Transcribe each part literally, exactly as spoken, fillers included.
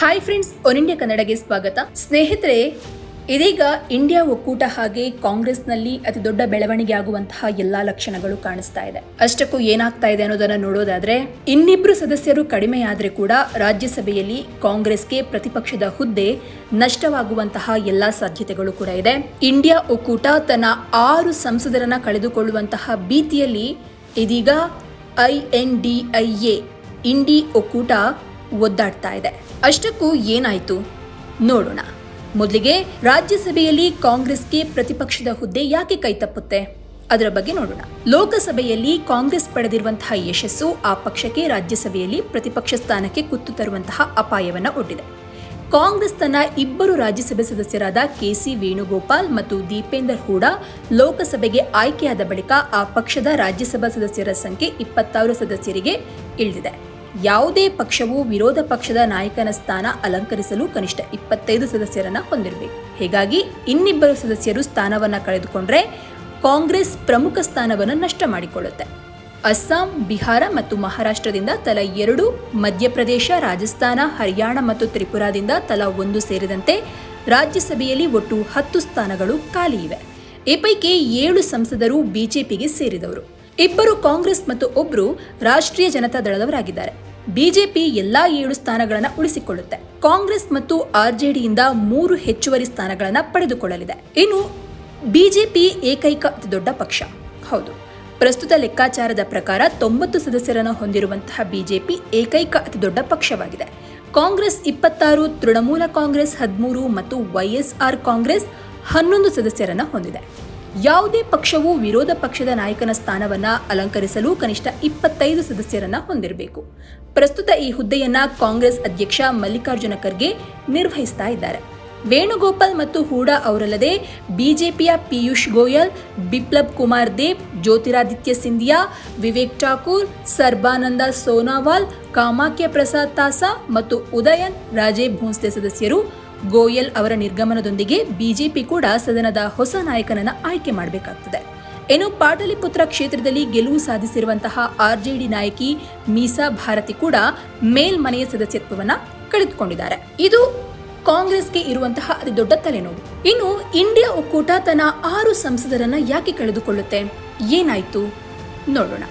Hi friends, one India ಕನ್ನಡಗೆ ಸ್ವಾಗತ. ಸ್ನೇಹಿತರೆ, ಇದೀಗ ಇಂಡಿಯಾ ಒಕ್ಕೂಟ ಹಾಗೆ ಕಾಂಗ್ರೆಸ್ನಲ್ಲಿ ಅತಿ ದೊಡ್ಡ ಬೆಳವಣಿಗೆ ಆಗುವಂತಹ ಎಲ್ಲಾ ಲಕ್ಷಣಗಳು ಕಾಣಿಸ್ತಾ ಇದೆ. ಅಷ್ಟಕ್ಕೂ ಏನಾಗ್ತಾ ಇದೆ ಅನ್ನೋದನ್ನ ನೋಡೋದಾದ್ರೆ, ಇನ್ನಿಬ್ರು ಸದಸ್ಯರು ಕಡಿಮೆಯಾದ್ರೆ ಕೂಡ ರಾಜ್ಯಸಭೆಯಲ್ಲಿ ಕಾಂಗ್ರೆಸ್ಗೆ ಪ್ರತಿಪಕ್ಷದ ಹುದ್ದೆ ನಷ್ಟವಾಗುವಂತಹ ಎಲ್ಲಾ ಸಾಧ್ಯತೆಗಳು ಕೂಡ ಇದೆ. ಇಂಡಿಯಾ ಒಕ್ಕೂಟ ತನ್ನ ಆರು ಸಂಸದರನ್ನ ಕಳೆದುಕೊಳ್ಳುವಂತಹ ಭೀತಿಯಲ್ಲಿ ಇದೀಗ I N D I A INDI ಒಕ್ಕೂಟ ಒದ್ದಾಡ್ತಾ ಇದೆ. ಅಷ್ಟಕ್ಕೂ ಏನಾಯ್ತು ನೋಡೋಣ. ಮೊದಲಿಗೆ ರಾಜ್ಯಸಭೆಯಲ್ಲಿ ಕಾಂಗ್ರೆಸ್ಗೆ ಪ್ರತಿಪಕ್ಷದ ಹುದ್ದೆ ಯಾಕೆ ಕೈತಪ್ಪುತ್ತೆ ಅದರ ಬಗ್ಗೆ ನೋಡೋಣ. ಲೋಕಸಭೆಯಲ್ಲಿ ಕಾಂಗ್ರೆಸ್ ಪಡೆದಿರುವಂತಹ ಯಶಸ್ಸು ಆ ಪಕ್ಷಕ್ಕೆ ರಾಜ್ಯಸಭೆಯಲ್ಲಿ ಪ್ರತಿಪಕ್ಷ ಸ್ಥಾನಕ್ಕೆ ಕುತ್ತು ತರುವಂತಹ ಅಪಾಯವನ್ನ ಒಡ್ಡಿದೆ. ಕಾಂಗ್ರೆಸ್ ತನ್ನ ಇಬ್ಬರು ರಾಜ್ಯಸಭೆ ಸದಸ್ಯರಾದ ಕೆ ಸಿ ವೇಣುಗೋಪಾಲ್ ಮತ್ತು ದೀಪೇಂದರ್ ಹೂಡಾ ಲೋಕಸಭೆಗೆ ಆಯ್ಕೆಯಾದ ಬಳಿಕ ಆ ಪಕ್ಷದ ರಾಜ್ಯಸಭಾ ಸದಸ್ಯರ ಸಂಖ್ಯೆ ಇಪ್ಪತ್ತಾರು ಸದಸ್ಯರಿಗೆ ಇಳಿದಿದೆ. ಯಾವುದೇ ಪಕ್ಷವು ವಿರೋಧ ಪಕ್ಷದ ನಾಯಕನ ಸ್ಥಾನ ಅಲಂಕರಿಸಲು ಕನಿಷ್ಠ ಇಪ್ಪತ್ತೈದು ಸದಸ್ಯರನ್ನ ಹೊಂದಿರಬೇಕು. ಹೀಗಾಗಿ ಇನ್ನಿಬ್ಬರು ಸದಸ್ಯರು ಸ್ಥಾನವನ್ನ ಕಳೆದುಕೊಂಡ್ರೆ ಕಾಂಗ್ರೆಸ್ ಪ್ರಮುಖ ಸ್ಥಾನವನ್ನು ನಷ್ಟ ಮಾಡಿಕೊಳ್ಳುತ್ತೆ. ಅಸ್ಸಾಂ, ಬಿಹಾರ ಮತ್ತು ಮಹಾರಾಷ್ಟ್ರದಿಂದ ತಲಾ ಎರಡು, ಮಧ್ಯಪ್ರದೇಶ, ರಾಜಸ್ಥಾನ, ಹರಿಯಾಣ ಮತ್ತು ತ್ರಿಪುರಾದಿಂದ ತಲಾ ಒಂದು ಸೇರಿದಂತೆ ರಾಜ್ಯಸಭೆಯಲ್ಲಿ ಒಟ್ಟು ಹತ್ತು ಸ್ಥಾನಗಳು ಖಾಲಿ ಇವೆ. ಈ ಪೈಕಿ ಏಳು ಸಂಸದರು ಬಿಜೆಪಿಗೆ ಸೇರಿದವರು. ಇಬ್ಬರು ಕಾಂಗ್ರೆಸ್ ಮತ್ತು ಒಬ್ಬರು ರಾಷ್ಟ್ರೀಯ ಜನತಾ ದಳದವರಾಗಿದ್ದಾರೆ. ಬಿಜೆಪಿ ಎಲ್ಲಾ ಏಳು ಸ್ಥಾನಗಳನ್ನು ಉಳಿಸಿಕೊಳ್ಳುತ್ತೆ. ಕಾಂಗ್ರೆಸ್ ಮತ್ತು ಆರ್ಜೆಡಿಯಿಂದ ಮೂರು ಹೆಚ್ಚುವರಿ ಸ್ಥಾನಗಳನ್ನು ಪಡೆದುಕೊಳ್ಳಲಿದೆ. ಇನ್ನು ಬಿಜೆಪಿ ಏಕೈಕ ಅತಿದೊಡ್ಡ ಪಕ್ಷ. ಹೌದು, ಪ್ರಸ್ತುತ ಲೆಕ್ಕಾಚಾರದ ಪ್ರಕಾರ ತೊಂಬತ್ತು ಸದಸ್ಯರನ್ನು ಹೊಂದಿರುವಂತಹ ಬಿಜೆಪಿ ಏಕೈಕ ಅತಿದೊಡ್ಡ ಪಕ್ಷವಾಗಿದೆ. ಕಾಂಗ್ರೆಸ್ ಇಪ್ಪತ್ತಾರು, ತೃಣಮೂಲ ಕಾಂಗ್ರೆಸ್ ಹದಿಮೂರು ಮತ್ತು ವೈಎಸ್ಆರ್ ಕಾಂಗ್ರೆಸ್ ಹನ್ನೊಂದು ಸದಸ್ಯರನ್ನು ಹೊಂದಿದೆ. ಯಾವುದೇ ಪಕ್ಷವು ವಿರೋಧ ಪಕ್ಷದ ನಾಯಕನ ಸ್ಥಾನವನ್ನ ಅಲಂಕರಿಸಲು ಕನಿಷ್ಠ ಇಪ್ಪತ್ತೈದು ಸದಸ್ಯರನ್ನ ಹೊಂದಿರಬೇಕು. ಪ್ರಸ್ತುತ ಈ ಹುದ್ದೆಯನ್ನ ಕಾಂಗ್ರೆಸ್ ಅಧ್ಯಕ್ಷ ಮಲ್ಲಿಕಾರ್ಜುನ ಖರ್ಗೆ ನಿರ್ವಹಿಸ್ತಾ ಇದ್ದಾರೆ. ವೇಣುಗೋಪಾಲ್ ಮತ್ತು ಹೂಡಾ ಅವರಲ್ಲದೆ ಬಿಜೆಪಿಯ ಪಿಯೂಷ್ ಗೋಯಲ್, ಬಿಪ್ಲಬ್ ಕುಮಾರ್ ದೇಬ್, ಜ್ಯೋತಿರಾದಿತ್ಯ ಸಿಂಧಿಯಾ, ವಿವೇಕ್ ಠಾಕೂರ್, ಸರ್ಬಾನಂದ ಸೋನಾವಾಲ್, ಕಾಮಾಖ್ಯ ಪ್ರಸಾದ್ ತಾಸಾ ಮತ್ತು ಉದಯನ್ ರಾಜೇ ಭೋಂಸ್ಲೆ ಸದಸ್ಯರು. ಗೋಯಲ್ ಅವರ ನಿರ್ಗಮನದೊಂದಿಗೆ ಬಿಜೆಪಿ ಕೂಡ ಸದನದ ಹೊಸ ನಾಯಕನನ್ನ ಆಯ್ಕೆ ಮಾಡಬೇಕಾಗ್ತದೆ. ಇನ್ನು ಪಾಟಲಿಪುತ್ರ ಕ್ಷೇತ್ರದಲ್ಲಿ ಗೆಲುವು ಸಾಧಿಸಿರುವಂತಹ ಆರ್ಜೆಡಿ ನಾಯಕಿ ಮೀಸಾ ಭಾರತಿ ಕೂಡ ಮೇಲ್ಮನೆಯ ಸದಸ್ಯತ್ವವನ್ನ ಕಳೆದುಕೊಂಡಿದ್ದಾರೆ. ಇದು ಕಾಂಗ್ರೆಸ್ಗೆ ಇರುವಂತಹ ಅತಿ ದೊಡ್ಡ ತಲೆನೋವು. ಇನ್ನು ಇಂಡಿಯಾ ಒಕ್ಕೂಟ ತನ್ನ ಆರು ಸಂಸದರನ್ನ ಯಾಕೆ ಕಳೆದುಕೊಳ್ಳುತ್ತೆ, ಏನಾಯ್ತು ನೋಡೋಣ.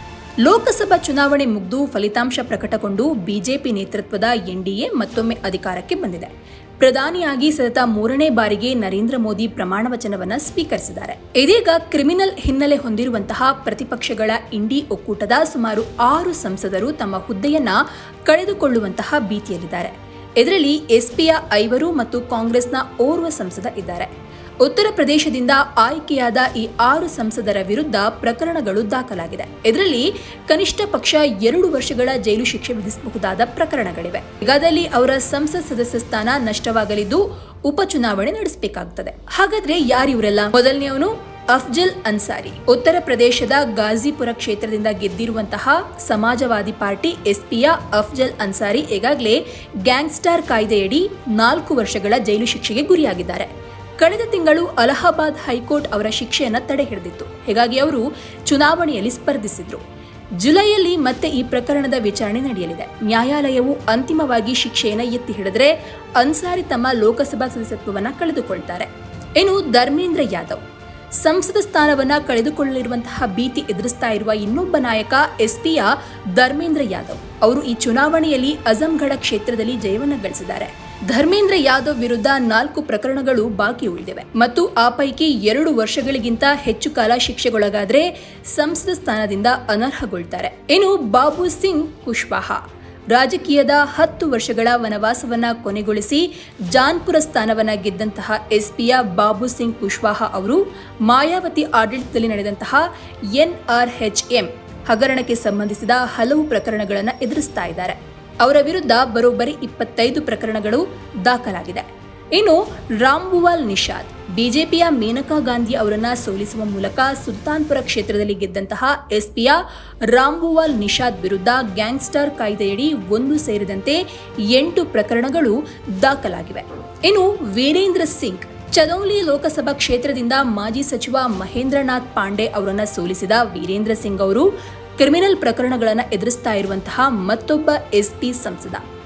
ಲೋಕಸಭಾ ಚುನಾವಣೆ ಮುಗಿದು ಫಲಿತಾಂಶ ಪ್ರಕಟಗೊಂಡು ಬಿಜೆಪಿ ನೇತೃತ್ವದ ಎನ್ಡಿಎ ಮತ್ತೊಮ್ಮೆ ಅಧಿಕಾರಕ್ಕೆ ಬಂದಿದೆ. ಪ್ರಧಾನಿಯಾಗಿ ಸತತ ಮೂರನೇ ಬಾರಿಗೆ ನರೇಂದ್ರ ಮೋದಿ ಪ್ರಮಾಣ ವಚನವನ್ನ ಸ್ವೀಕರಿಸಿದ್ದಾರೆ. ಇದೀಗ ಕ್ರಿಮಿನಲ್ ಹಿನ್ನೆಲೆ ಹೊಂದಿರುವಂತಹ ಪ್ರತಿಪಕ್ಷಗಳ ಇಂಡಿ ಒಕ್ಕೂಟದ ಸುಮಾರು ಆರು ಸಂಸದರು ತಮ್ಮ ಹುದ್ದೆಯನ್ನ ಕಳೆದುಕೊಳ್ಳುವಂತಹ ಭೀತಿಯಲ್ಲಿದ್ದಾರೆ. ಇದರಲ್ಲಿ ಎಸ್ಪಿಯ ಐವರು ಮತ್ತು ಕಾಂಗ್ರೆಸ್ನ ಓರ್ವ ಸಂಸದ ಇದ್ದಾರೆ. ಉತ್ತರ ಪ್ರದೇಶದಿಂದ ಆಯ್ಕೆಯಾದ ಈ ಆರು ಸಂಸದರ ವಿರುದ್ಧ ಪ್ರಕರಣಗಳು ದಾಖಲಾಗಿದೆ. ಇದರಲ್ಲಿ ಕನಿಷ್ಠ ಪಕ್ಷ ಎರಡು ವರ್ಷಗಳ ಜೈಲು ಶಿಕ್ಷೆ ವಿಧಿಸಬಹುದಾದ ಪ್ರಕರಣಗಳಿವೆ. ಈಗಾಗಲೇ ಅವರ ಸಂಸತ್ ಸದಸ್ಯ ಸ್ಥಾನ ನಷ್ಟವಾಗಲಿದ್ದು ಉಪಚುನಾವಣೆ ನಡೆಸಬೇಕಾಗುತ್ತದೆ. ಹಾಗಾದ್ರೆ ಯಾರಿವರೆಲ್ಲ? ಮೊದಲನೆಯವನು ಅಫ್ಜಲ್ ಅನ್ಸಾರಿ. ಉತ್ತರ ಪ್ರದೇಶದ ಗಾಜಿಪುರ ಕ್ಷೇತ್ರದಿಂದ ಗೆದ್ದಿರುವಂತಹ ಸಮಾಜವಾದಿ ಪಾರ್ಟಿ ಎಸ್ಪಿಯ ಅಫ್ಜಲ್ ಅನ್ಸಾರಿ ಈಗಾಗಲೇ ಗ್ಯಾಂಗ್ಸ್ಟರ್ ಕಾಯ್ದೆಯಡಿ ನಾಲ್ಕು ವರ್ಷಗಳ ಜೈಲು ಶಿಕ್ಷೆಗೆ ಗುರಿಯಾಗಿದ್ದಾರೆ. ಕಳೆದ ತಿಂಗಳು ಅಲಹಾಬಾದ್ ಹೈಕೋರ್ಟ್ ಅವರ ಶಿಕ್ಷೆಯನ್ನು ತಡೆ ಹಿಡಿದಿತ್ತು. ಹೀಗಾಗಿ ಅವರು ಚುನಾವಣೆಯಲ್ಲಿ ಸ್ಪರ್ಧಿಸಿದ್ರು. ಜುಲೈಯಲ್ಲಿ ಮತ್ತೆ ಈ ಪ್ರಕರಣದ ವಿಚಾರಣೆ ನಡೆಯಲಿದೆ. ನ್ಯಾಯಾಲಯವು ಅಂತಿಮವಾಗಿ ಶಿಕ್ಷೆಯನ್ನು ಎತ್ತಿ ಹಿಡಿದರೆ ಅನ್ಸಾರಿ ತಮ್ಮ ಲೋಕಸಭಾ ಸದಸ್ಯತ್ವವನ್ನು ಕಳೆದುಕೊಳ್ತಾರೆ. ಇನ್ನು ಧರ್ಮೇಂದ್ರ ಯಾದವ್ ಸಂಸದ ಸ್ಥಾನವನ್ನ ಕಳೆದುಕೊಳ್ಳಲಿರುವಂತಹ ಭೀತಿ ಎದುರಿಸ್ತಾ ಇರುವ ಇನ್ನೊಬ್ಬ ನಾಯಕ ಎಸ್ಪಿಯ ಧರ್ಮೇಂದ್ರ ಯಾದವ್. ಅವರು ಈ ಚುನಾವಣೆಯಲ್ಲಿ ಅಜಂಗಢ ಕ್ಷೇತ್ರದಲ್ಲಿ ಜಯವನ್ನ ಗಳಿಸಿದ್ದಾರೆ. ಧರ್ಮೇಂದ್ರ ಯಾದವ್ ವಿರುದ್ಧ ನಾಲ್ಕು ಪ್ರಕರಣಗಳು ಬಾಕಿ ಉಳಿದಿವೆ ಮತ್ತು ಆ ಪೈಕಿ ಎರಡು ವರ್ಷಗಳಿಗಿಂತ ಹೆಚ್ಚು ಕಾಲ ಶಿಕ್ಷೆಗೊಳಗಾದ್ರೆ ಸಂಸದ ಸ್ಥಾನದಿಂದ ಅನರ್ಹಗೊಳ್ತಾರೆ. ಇನ್ನು ಬಾಬು ಸಿಂಗ್ ಕುಶ್ವಾಹಾ ರಾಜಕೀಯದ ಹತ್ತು ವರ್ಷಗಳ ವನವಾಸವನ್ನ ಕೊನೆಗೊಳಿಸಿ ಜಾನ್ಪುರ ಸ್ಥಾನವನ್ನ ಗೆದ್ದಂತಹ ಎಸ್ಪಿಯ ಬಾಬು ಸಿಂಗ್ ಕುಶ್ವಾಹಾ ಅವರು ಮಾಯಾವತಿ ಆಡಳಿತದಲ್ಲಿ ನಡೆದಂತಹ ಎನ್ ಆರ್ ಎಚ್ ಎಂ ಹಗರಣಕ್ಕೆ ಸಂಬಂಧಿಸಿದ ಹಲವು ಪ್ರಕರಣಗಳನ್ನು ಎದುರಿಸ್ತಾ ಇದ್ದಾರೆ. ಅವರ ವಿರುದ್ಧ ಬರೋಬ್ಬರಿ ಇಪ್ಪತ್ತೈದು ಪ್ರಕರಣಗಳು ದಾಖಲಾಗಿದೆ. ಇನ್ನು ರಾಮ್ಭುವಾಲ್ ನಿಷಾದ್ ಬಿಜೆಪಿಯ ಮೇನಕಾ ಗಾಂಧಿ ಅವರನ್ನ ಸೋಲಿಸುವ ಮೂಲಕ ಸುಲ್ತಾನ್ಪುರ ಕ್ಷೇತ್ರದಲ್ಲಿ ಗೆದ್ದಂತಹ ಎಸ್ಪಿಯ ರಾಮ್ಭುವಾಲ್ ನಿಷಾದ್ ವಿರುದ್ಧ ಗ್ಯಾಂಗ್ಸ್ಟರ್ ಕಾಯ್ದೆಯಡಿ ಒಂದು ಸೇರಿದಂತೆ ಎಂಟು ಪ್ರಕರಣಗಳು ದಾಖಲಾಗಿವೆ. ಇನ್ನು ವೀರೇಂದ್ರ ಸಿಂಗ್ ಚದೌಲಿ ಲೋಕಸಭಾ ಕ್ಷೇತ್ರದಿಂದ ಮಾಜಿ ಸಚಿವ ಮಹೇಂದ್ರನಾಥ್ ಪಾಂಡೆ ಅವರನ್ನ ಸೋಲಿಸಿದ ವೀರೇಂದ್ರ ಸಿಂಗ್ ಅವರು ಕ್ರಿಮಿನಲ್ ಪ್ರಕರಣಗಳನ್ನು ಎದುರಿಸ್ತಾ ಇರುವಂತಹ ಮತ್ತೊಬ್ಬ ಎಸ್ಪಿ ಸಂಸದ.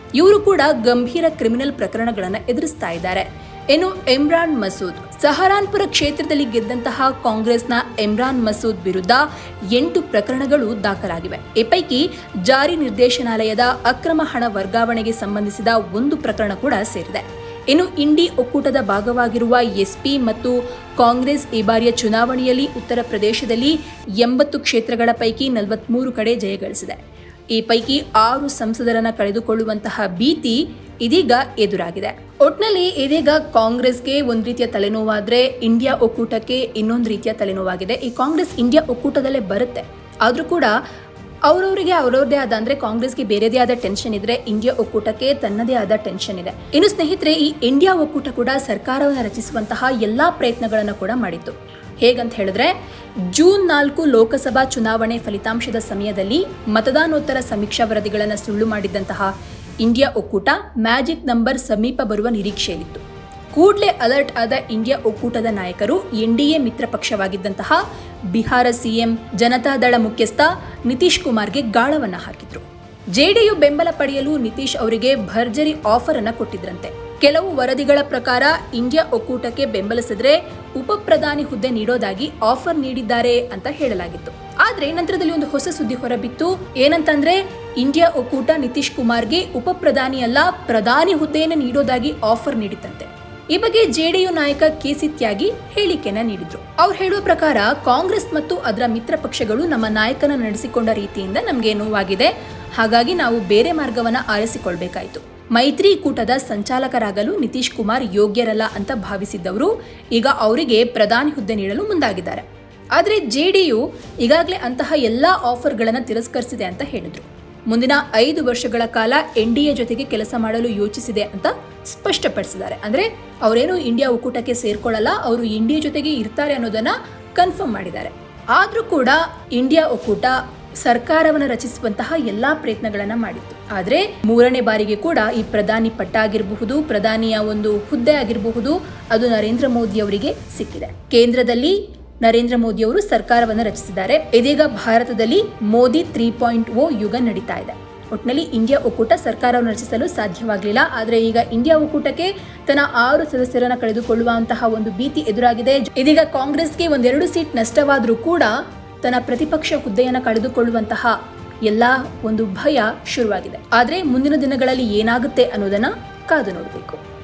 ಇವರು ಕೂಡ ಗಂಭೀರ ಕ್ರಿಮಿನಲ್ ಪ್ರಕರಣಗಳನ್ನು ಎದುರಿಸ್ತಾ ಇದ್ದಾರೆ. ಇನ್ನು ಇಮ್ರಾನ್ ಮಸೂದ್ ಸಹರಾನ್ಪುರ ಕ್ಷೇತ್ರದಲ್ಲಿ ಗೆದ್ದಂತಹ ಕಾಂಗ್ರೆಸ್ನ ಇಮ್ರಾನ್ ಮಸೂದ್ ವಿರುದ್ಧ ಎಂಟು ಪ್ರಕರಣಗಳು ದಾಖಲಾಗಿವೆ. ಈ ಪೈಕಿ ಜಾರಿ ನಿರ್ದೇಶನಾಲಯದ ಅಕ್ರಮ ಹಣ ವರ್ಗಾವಣೆಗೆ ಸಂಬಂಧಿಸಿದ ಒಂದು ಪ್ರಕರಣ ಕೂಡ ಸೇರಿದೆ. ಇನ್ನು ಇಂಡಿ ಒಕ್ಕೂಟದ ಭಾಗವಾಗಿರುವ ಎಸ್ಪಿ ಮತ್ತು ಕಾಂಗ್ರೆಸ್ ಈ ಬಾರಿಯ ಚುನಾವಣೆಯಲ್ಲಿ ಉತ್ತರ ಪ್ರದೇಶದಲ್ಲಿ ಎಂಬತ್ತು ಕ್ಷೇತ್ರಗಳ ಪೈಕಿ ನಲವತ್ಮೂರು ಕಡೆ ಜಯಗಳಿಸಿದೆ. ಈ ಪೈಕಿ ಆರು ಸಂಸದರನ್ನ ಕಳೆದುಕೊಳ್ಳುವಂತಹ ಭೀತಿ ಇದೀಗ ಎದುರಾಗಿದೆ. ಒಟ್ನಲ್ಲಿ ಇದೀಗ ಕಾಂಗ್ರೆಸ್ಗೆ ಒಂದು ರೀತಿಯ ತಲೆನೋವಾದ್ರೆ ಇಂಡಿಯಾ ಒಕ್ಕೂಟಕ್ಕೆ ಇನ್ನೊಂದು ರೀತಿಯ ತಲೆನೋವಾಗಿದೆ. ಈ ಕಾಂಗ್ರೆಸ್ ಇಂಡಿಯಾ ಒಕ್ಕೂಟದಲ್ಲೇ ಬರುತ್ತೆ, ಆದ್ರೂ ಕೂಡ ಅವರವರಿಗೆ ಅವರವ್ರದೇ ಆದ ಅಂದ್ರೆ ಕಾಂಗ್ರೆಸ್ಗೆ ಬೇರೆದೇ ಆದ ಟೆನ್ಷನ್ ಇದ್ರೆ ಇಂಡಿಯಾ ಒಕ್ಕೂಟಕ್ಕೆ ತನ್ನದೇ ಆದ ಟೆನ್ಷನ್ ಇದೆ. ಇನ್ನು ಸ್ನೇಹಿತರೆ, ಈ ಇಂಡಿಯಾ ಒಕ್ಕೂಟ ಕೂಡ ಸರ್ಕಾರವನ್ನು ರಚಿಸುವಂತಹ ಎಲ್ಲಾ ಪ್ರಯತ್ನಗಳನ್ನು ಕೂಡ ಮಾಡಿತ್ತು. ಹೇಗಂತ ಹೇಳಿದ್ರೆ, ಜೂನ್ ನಾಲ್ಕು ಲೋಕಸಭಾ ಚುನಾವಣೆ ಫಲಿತಾಂಶದ ಸಮಯದಲ್ಲಿ ಮತದಾನೋತ್ತರ ಸಮೀಕ್ಷಾ ವರದಿಗಳನ್ನು ಸುಳ್ಳು ಮಾಡಿದ್ದಂತಹ ಇಂಡಿಯಾ ಒಕ್ಕೂಟ ಮ್ಯಾಜಿಕ್ ನಂಬರ್ ಸಮೀಪ ಬರುವ ನಿರೀಕ್ಷೆಯಲ್ಲಿತ್ತು. ಕೂಡಲೇ ಅಲರ್ಟ್ ಆದ ಇಂಡಿಯಾ ಒಕ್ಕೂಟದ ನಾಯಕರು ಎನ್ಡಿಎ ಮಿತ್ರ ಪಕ್ಷವಾಗಿದ್ದಂತಹ ಬಿಹಾರ ಸಿಎಂ ಜನತಾದಳ ಮುಖ್ಯಸ್ಥ ನಿತೀಶ್ ಕುಮಾರ್ಗೆ ಗಾಳವನ್ನ ಹಾಕಿದ್ರು. ಜೆಡಿಯು ಬೆಂಬಲ ಪಡೆಯಲು ನಿತೀಶ್ ಅವರಿಗೆ ಭರ್ಜರಿ ಆಫರ್ ಅನ್ನ ಕೊಟ್ಟಿದ್ರಂತೆ. ಕೆಲವು ವರದಿಗಳ ಪ್ರಕಾರ ಇಂಡಿಯಾ ಒಕ್ಕೂಟಕ್ಕೆ ಬೆಂಬಲಿಸಿದ್ರೆ ಉಪ ಪ್ರಧಾನಿ ಹುದ್ದೆ ನೀಡೋದಾಗಿ ಆಫರ್ ನೀಡಿದ್ದಾರೆ ಅಂತ ಹೇಳಲಾಗಿತ್ತು. ಆದ್ರೆ ನಂತರದಲ್ಲಿ ಒಂದು ಹೊಸ ಸುದ್ದಿ ಹೊರಬಿತ್ತು. ಏನಂತಂದ್ರೆ, ಇಂಡಿಯಾ ಒಕ್ಕೂಟ ನಿತೀಶ್ ಕುಮಾರ್ಗೆ ಉಪ ಪ್ರಧಾನಿ ಅಲ್ಲ ಪ್ರಧಾನಿ ಹುದ್ದೆಯನ್ನು ನೀಡೋದಾಗಿ ಆಫರ್ ನೀಡಿತ್ತಂತೆ. ಈ ಬಗ್ಗೆ ಜೆಡಿಯು ನಾಯಕ ಕೆಸಿ ತ್ಯಾಗಿ ಹೇಳಿಕೆಯನ್ನ ನೀಡಿದ್ರು. ಅವ್ರು ಹೇಳುವ ಪ್ರಕಾರ, ಕಾಂಗ್ರೆಸ್ ಮತ್ತು ಅದರ ಮಿತ್ರ ಪಕ್ಷಗಳು ನಮ್ಮ ನಾಯಕನ ನಡೆಸಿಕೊಂಡ ರೀತಿಯಿಂದ ನಮಗೆ ನೋವಾಗಿದೆ, ಹಾಗಾಗಿ ನಾವು ಬೇರೆ ಮಾರ್ಗವನ್ನ ಆರಿಸಿಕೊಳ್ಬೇಕಾಯಿತು. ಮೈತ್ರಿ ಕೂಟದ ಸಂಚಾಲಕರಾಗಲು ನಿತೀಶ್ ಕುಮಾರ್ ಯೋಗ್ಯರಲ್ಲ ಅಂತ ಭಾವಿಸಿದ್ದವರು ಈಗ ಅವರಿಗೆ ಪ್ರಧಾನಿ ಹುದ್ದೆ ನೀಡಲು ಮುಂದಾಗಿದ್ದಾರೆ. ಆದರೆ ಜೆಡಿಯು ಈಗಾಗಲೇ ಅಂತಹ ಎಲ್ಲಾ ಆಫರ್ಗಳನ್ನು ತಿರಸ್ಕರಿಸಿದೆ ಅಂತ ಹೇಳಿದ್ರು. ಮುಂದಿನ ಐದು ವರ್ಷಗಳ ಕಾಲ ಎನ್ಡಿಎ ಜೊತೆಗೆ ಕೆಲಸ ಮಾಡಲು ಯೋಚಿಸಿದೆ ಅಂತ ಸ್ಪಷ್ಟಪಡಿಸಿದ್ದಾರೆ. ಅಂದ್ರೆ ಅವರೇನು ಇಂಡಿಯಾ ಒಕ್ಕೂಟಕ್ಕೆ ಸೇರ್ಕೊಳ್ಳಲ್ಲ, ಅವರು ಇಂಡಿಯಾ ಜೊತೆಗೆ ಇರ್ತಾರೆ ಅನ್ನೋದನ್ನ ಕನ್ಫರ್ಮ್ ಮಾಡಿದ್ದಾರೆ. ಆದ್ರೂ ಕೂಡ ಇಂಡಿಯಾ ಒಕ್ಕೂಟ ಸರ್ಕಾರವನ್ನು ರಚಿಸುವಂತಹ ಎಲ್ಲಾ ಪ್ರಯತ್ನಗಳನ್ನ ಮಾಡಿತ್ತು. ಆದ್ರೆ ಮೂರನೇ ಬಾರಿಗೆ ಕೂಡ ಈ ಪ್ರಧಾನಿ ಪಟ್ಟ ಆಗಿರಬಹುದು, ಪ್ರಧಾನಿಯ ಒಂದು ಹುದ್ದೆ ಆಗಿರಬಹುದು, ಅದು ನರೇಂದ್ರ ಮೋದಿ ಅವರಿಗೆ ಸಿಕ್ಕಿದೆ. ಕೇಂದ್ರದಲ್ಲಿ ನರೇಂದ್ರ ಮೋದಿ ಅವರು ಸರ್ಕಾರವನ್ನು ರಚಿಸಿದ್ದಾರೆ. ಇದೀಗ ಭಾರತದಲ್ಲಿ ಮೋದಿ ತ್ರೀ ಪಾಯಿಂಟ್ ಓ ಯುಗ ನಡೀತಾ ಇದೆ. ಒಟ್ಟಿನಲ್ಲಿ ಇಂಡಿಯಾ ಒಕ್ಕೂಟ ಸರ್ಕಾರವನ್ನು ರಚಿಸಲು ಸಾಧ್ಯವಾಗಲಿಲ್ಲ. ಆದರೆ ಈಗ ಇಂಡಿಯಾ ಒಕ್ಕೂಟಕ್ಕೆ ತನ್ನ ಆರು ಸದಸ್ಯರನ್ನ ಕಳೆದುಕೊಳ್ಳುವಂತಹ ಒಂದು ಭೀತಿ ಎದುರಾಗಿದೆ. ಇದೀಗ ಕಾಂಗ್ರೆಸ್ಗೆ ಒಂದೆರಡು ಸೀಟ್ ನಷ್ಟವಾದರೂ ಕೂಡ ತನ್ನ ಪ್ರತಿಪಕ್ಷ ಹುದ್ದೆಯನ್ನು ಕಳೆದುಕೊಳ್ಳುವಂತಹ ಎಲ್ಲಾ ಒಂದು ಭಯ ಶುರುವಾಗಿದೆ. ಆದ್ರೆ ಮುಂದಿನ ದಿನಗಳಲ್ಲಿ ಏನಾಗುತ್ತೆ ಅನ್ನೋದನ್ನ ಕಾದು ನೋಡಬೇಕು.